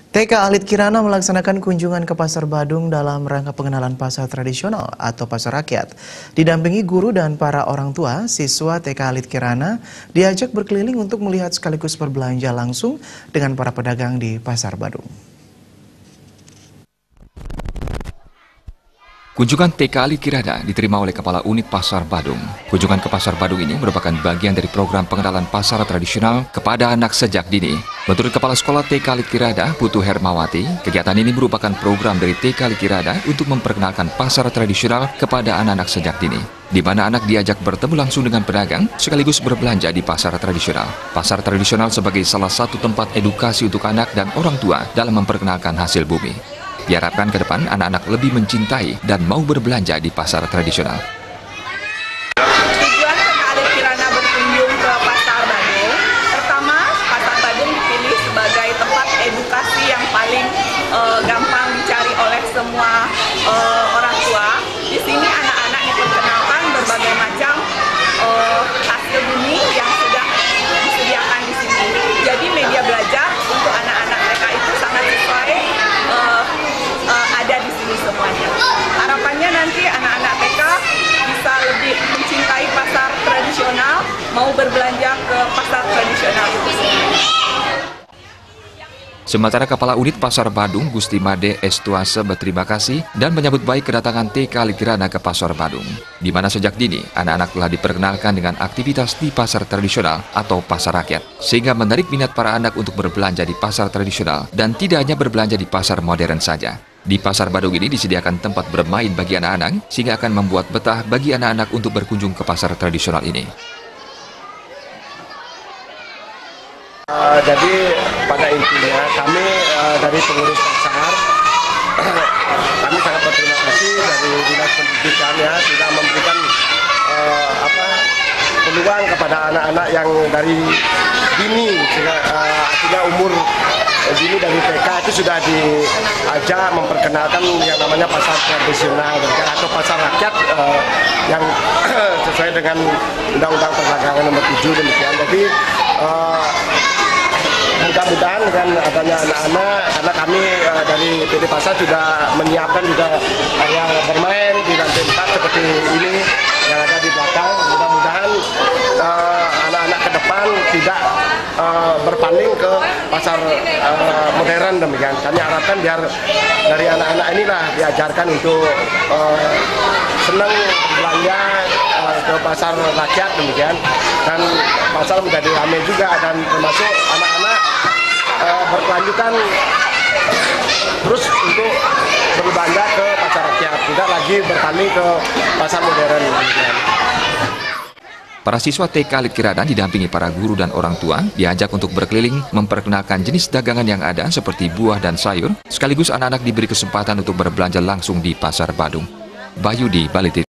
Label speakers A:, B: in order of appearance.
A: TK Alit Kirana melaksanakan kunjungan ke Pasar Badung dalam rangka pengenalan pasar tradisional atau pasar rakyat. Didampingi guru dan para orang tua, siswa TK Alit Kirana diajak berkeliling untuk melihat sekaligus berbelanja langsung dengan para pedagang di Pasar Badung.
B: Kunjungan TK Alit Kirana diterima oleh Kepala Unit Pasar Badung. Kunjungan ke Pasar Badung ini merupakan bagian dari program pengenalan pasar tradisional kepada anak sejak dini. Menurut Kepala Sekolah TK Alit Kirana, Putu Hermawati, kegiatan ini merupakan program dari TK Alit Kirana untuk memperkenalkan pasar tradisional kepada anak-anak sejak dini, di mana anak diajak bertemu langsung dengan pedagang sekaligus berbelanja di pasar tradisional. Pasar tradisional sebagai salah satu tempat edukasi untuk anak dan orang tua dalam memperkenalkan hasil bumi. Diharapkan ke depan anak-anak lebih mencintai dan mau berbelanja di pasar tradisional.
C: Tujuan TK Alit Kirana berkunjung ke Pasar Badung, pertama Pasar Badung dipilih sebagai tempat edukasi yang paling gampang dicari oleh semua orang tua. Di sini anak-anak diperkenalkan berbagai macam hasil bumi yang sudah disediakan di sini. Jadi media belajar untuk anak-anak TK itu sangat sesuai. Ada di sini semuanya. Harapannya nanti anak-anak TK bisa lebih mencintai pasar tradisional, mau berbelanja ke pasar tradisional itu sendiri.
B: Sementara Kepala Unit Pasar Badung, Gusti Made Estuase, berterima kasih dan menyambut baik kedatangan TK Alit Kirana ke Pasar Badung, di mana sejak dini anak-anak telah diperkenalkan dengan aktivitas di pasar tradisional atau pasar rakyat, sehingga menarik minat para anak untuk berbelanja di pasar tradisional dan tidak hanya berbelanja di pasar modern saja. Di Pasar Badung ini disediakan tempat bermain bagi anak-anak, sehingga akan membuat betah bagi anak-anak untuk berkunjung ke pasar tradisional ini.
D: Jadi pada intinya kami dari pengurus pasar, kami sangat berterima kasih dari Dinas Pendidikan ya sudah memberikan peluang kepada anak-anak yang dari dini, artinya umur dini dari TK itu sudah diajak memperkenalkan yang namanya pasar tradisional atau pasar rakyat yang sesuai dengan Undang-Undang Perdagangan Nomor 7 demikian. Jadi mudah-mudahan dengan adanya anak-anak, karena kami dari PD Pasar sudah menyiapkan juga area bermain di lantai 4 seperti ini yang ada di belakang. Mudah-mudahan anak-anak ke depan tidak berpaling ke pasar modern demikian. Kami harapkan biar dari anak-anak inilah diajarkan untuk senang belanja ke pasar rakyat demikian, dan pasar menjadi ramai juga, dan termasuk anak-anak berkelanjutan terus untuk berbelanja ke pasar rakyat, tidak lagi berpaling ke pasar modern demikian.
B: Para siswa TK Alit Kirana didampingi para guru dan orang tua diajak untuk berkeliling memperkenalkan jenis dagangan yang ada seperti buah dan sayur, sekaligus anak-anak diberi kesempatan untuk berbelanja langsung di Pasar Badung. Bayu di Bali TV.